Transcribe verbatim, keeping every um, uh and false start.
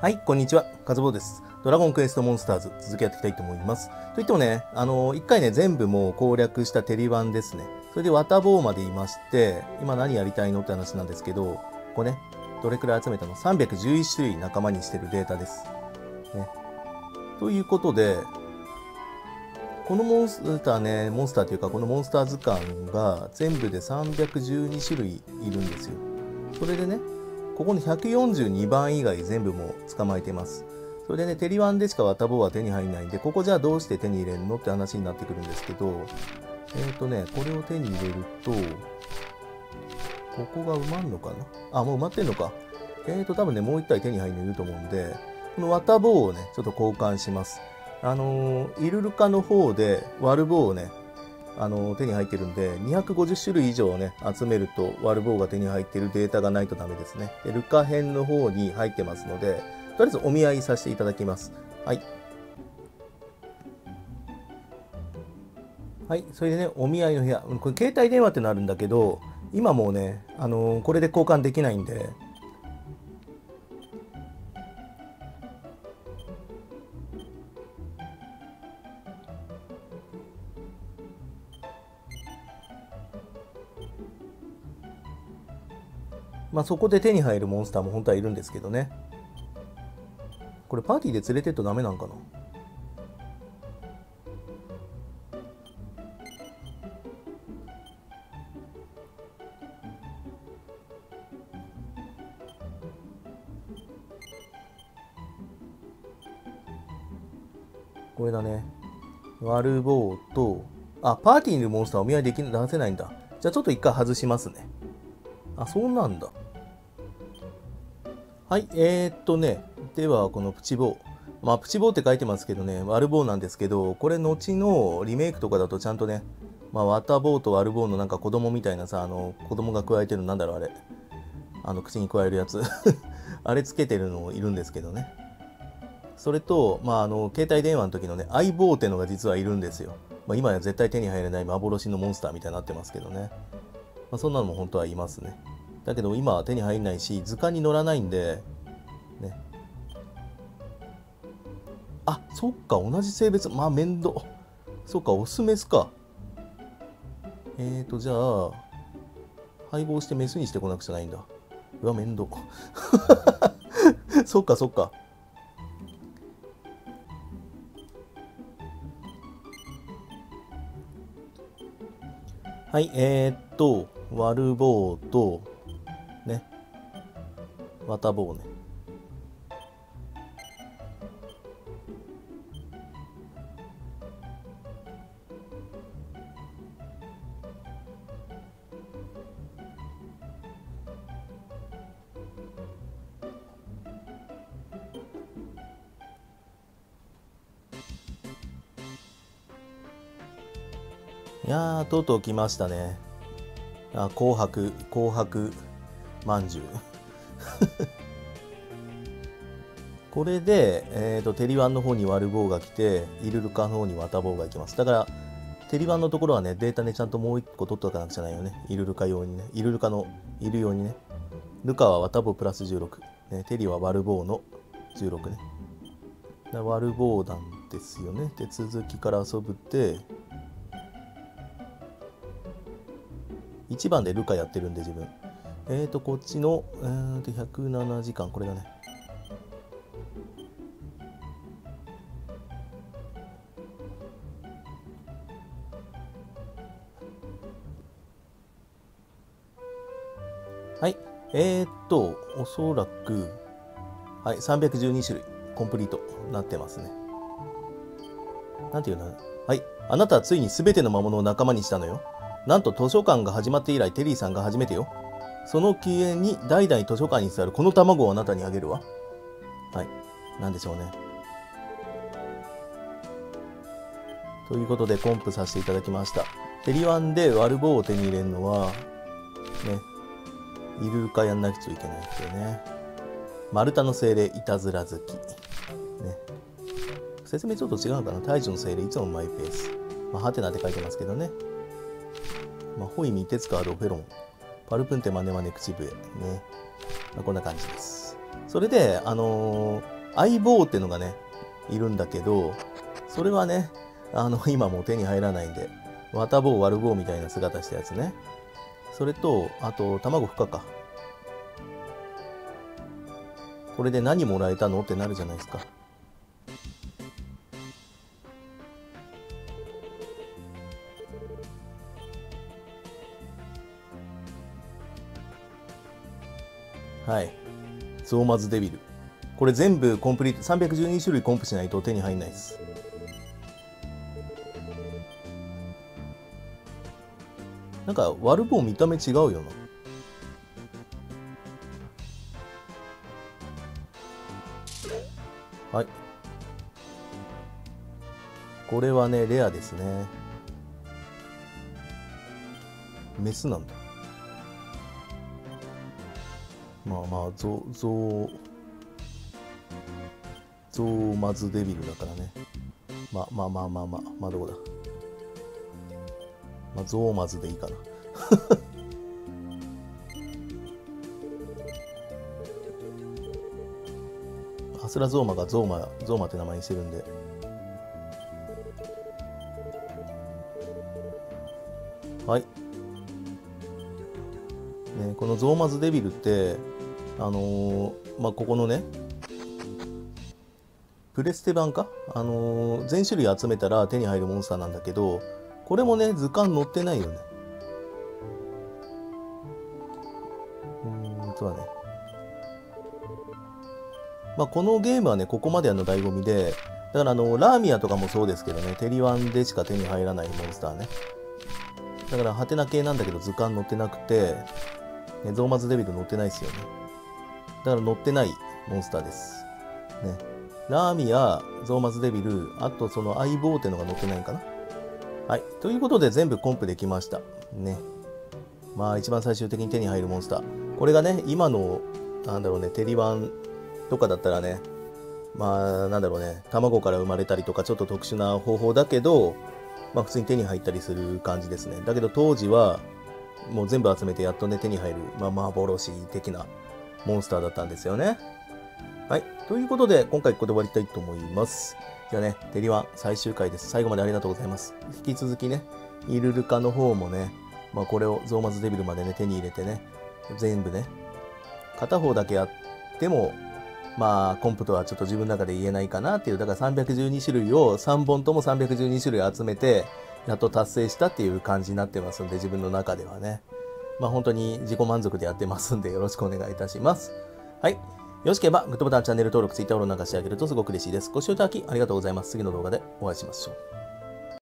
はい、こんにちは。カズボウです。ドラゴンクエストモンスターズ、続きやっていきたいと思います。といってもね、あの、一回ね、全部もう攻略したテリワンですね。それでワタボウまでいまして、今何やりたいのって話なんですけど、ここね、どれくらい集めたの ?さんびゃくじゅういち 種類仲間にしてるデータです。ね。ということで、このモンスターね、モンスターというか、このモンスター図鑑が全部でさんびゃくじゅうに種類いるんですよ。それでね、ここのひゃくよんじゅうにばん以外全部もう捕まえてます。それでね、テリワンでしかワタボウは手に入らないんで、ここじゃあどうして手に入れるのって話になってくるんですけど、えっとね、これを手に入れると、ここが埋まんのかなあ、もう埋まってんのか。えっと、多分ね、もう一体手に入るのいると思うんで、このワタボウをね、ちょっと交換します。あのー、イルルカの方でワルボウをね、あのー、手に入ってるんで、にひゃくごじゅっしゅるい以上ね、集めるとワルボウが手に入ってるデータがないとダメですね。で、ルカ編の方に入ってますので、とりあえずお見合いさせていただきます。はい。はい。それでね、お見合いの部屋。これ携帯電話ってなるんだけど、今もうね、あのー、これで交換できないんで、まあそこで手に入るモンスターも本当はいるんですけどね。これパーティーで連れてっとダメなんかな。これだね。ワルボウと、あ、パーティーにいるモンスターお見合いでき出せないんだ。じゃあちょっと一回外しますね。あ、そうなんだ。はい、えー、っとね、ではこのプチボウ。まあ、プチボウって書いてますけどね、ワルボウなんですけど、これ後のリメイクとかだとちゃんとね、まあ、ワタボウとワルボウのなんか子供みたいなさ、あの、子供が加えてるなんだろう、あれ。あの、口に加えるやつ。あれつけてるのいるんですけどね。それと、まあ、あの、携帯電話の時のね、相棒っていうのが実はいるんですよ。まあ、今や絶対手に入れない幻のモンスターみたいになってますけどね。まあ、そんなのも本当はいますね。だけど今は手に入んないし、図鑑に載らないんで、ね。あ、そっか、同じ性別。まあ、面倒。そっか、オスメスか。えーと、じゃあ、配合してメスにしてこなくちゃないんだ。うわ、面倒。そっか、そっか。はい、えー、っと、ワルボウと、ね、ワタボウね。いやー、とうとう来ましたね。あ、紅白、紅白まんじゅう。これで、えーと、テリワンの方にワルボウが来て、イルルカの方にワタボウが行きます。だから、テリワンのところはね、データね、ちゃんともう一個取っとかなくちゃないよね。イルルカ用にね。イルルカの、いるようにね。ルカはワタボウプラスじゅうろく。ね、テリはワルボウのじゅうろくね。ワルボウなんですよね。手続きから遊ぶって、いちばんでルカやってるんで自分。えーと、こっちの、えーと、ひゃくななじかん、これだね。はい。えーと、おそらく、はい、さんびゃくじゅうにしゅるい、コンプリートなってますね。なんていうの？はい。あなたはついに全ての魔物を仲間にしたのよ。なんと図書館が始まって以来、テリーさんが初めてよ。その記念に代々図書館に座るこの卵をあなたにあげるわ。はい。なんでしょうね。ということで、コンプさせていただきました。テリワンでワルボウを手に入れるのは、ね、イルルカやんなくちゃいけないっていうね。マルタの精霊、いたずら好き。ね。説明ちょっと違うかな。大樹の精霊、いつもマイペース。まあ、ハテナって書いてますけどね。まあ、ホイミ、テツカード、フェロン。パルプンテ、マネマネ、口笛。ね。まあ、こんな感じです。 それで、あのー、相棒っていうのがね、いるんだけど、それはね、あの、今もう手に入らないんで、綿棒、悪棒みたいな姿したやつね。それと、あと、卵孵化か。これで何もらえたのってなるじゃないですか。はい。ゾーマズデビル。これ全部コンプリート、さんびゃくじゅうに種類コンプしないと手に入んないです。なんか、悪棒見た目違うよな。はい。これはね、レアですね。メスなんだ。まあまあ、ゾウ、ゾウ、ゾウマズデビルだからね。まあまあまあまあまあ、まあどこだ。まあ、ゾウマズでいいかな。アスラゾーマがゾーマ、ゾーマって名前にしてるんで。はい。ね、このゾーマズデビルって、あのー、まあ、ここのね、プレステ版かあのー、全種類集めたら手に入るモンスターなんだけど、これもね、図鑑載ってないよね。うーんとはね。まあ、このゲームはね、ここまでやるの醍醐味で、だからあの、ラーミアとかもそうですけどね、テリワンでしか手に入らないモンスターね。だから、ハテナ系なんだけど図鑑載ってなくて、ね、ゾーマズデビル載ってないですよね。だから載ってないモンスターです。ね。ラーミア、ゾーマズデビル、あとその相棒っていうのが載ってないんかな。はい。ということで全部コンプできました。ね。まあ一番最終的に手に入るモンスター。これがね、今の、なんだろうね、テリワンとかだったらね、まあなんだろうね、卵から生まれたりとかちょっと特殊な方法だけど、まあ普通に手に入ったりする感じですね。だけど当時は、もう全部集めてやっとね、手に入る、まあ幻的なモンスターだったんですよね。はい。ということで、今回ここで終わりたいと思います。じゃあね、テリワン最終回です。最後までありがとうございます。引き続きね、イルルカの方もね、まあこれをゾーマズデビルまでね、手に入れてね、全部ね、片方だけやっても、まあコンプとはちょっと自分の中で言えないかなっていう、だからさんびゃくじゅうに種類をさんぼんともさんびゃくじゅうに種類集めて、やっと達成したっていう感じになってますんで、自分の中ではね。まあ本当に自己満足でやってますんで、よろしくお願いいたします。はい。よろしければ、グッドボタン、チャンネル登録、ツイッターフォローなんかしてあげるとすごく嬉しいです。ご視聴いただきありがとうございます。次の動画でお会いしましょう。